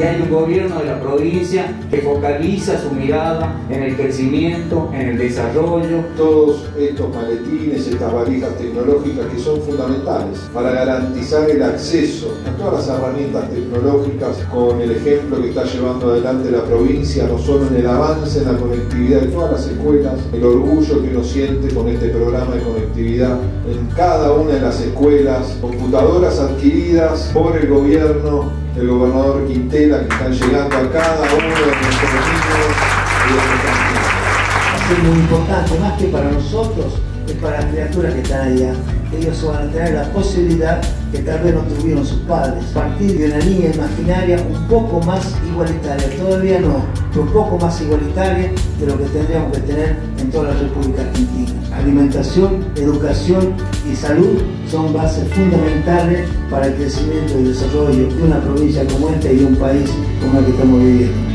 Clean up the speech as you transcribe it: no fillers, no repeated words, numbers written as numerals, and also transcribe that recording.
y hay un gobierno de la provincia que focaliza su mirada en el crecimiento, en el desarrollo. Todos estos maletines, estas valijas tecnológicas que son fundamentales para garantizar el acceso a todas las herramientas tecnológicas, con el ejemplo que está llevando adelante la provincia, no solo en el avance en la conectividad de todas las escuelas, el orgullo que uno siente con este programa de conectividad en cada una de las escuelas, computadoras adquiridas por el gobierno del gobernador Quintela, que están llegando a cada uno de nuestros niños y de nuestras niñas. Es muy importante, más que para nosotros, es para las criaturas que están allá. Ellos van a tener la posibilidad que tal vez no tuvieron sus padres. Partir de una línea imaginaria un poco más igualitaria, todavía no, pero un poco más igualitaria de lo que tendríamos que tener en toda la República Argentina. Alimentación, educación y salud son bases fundamentales para el crecimiento y desarrollo de una provincia como esta y de un país como el que estamos viviendo.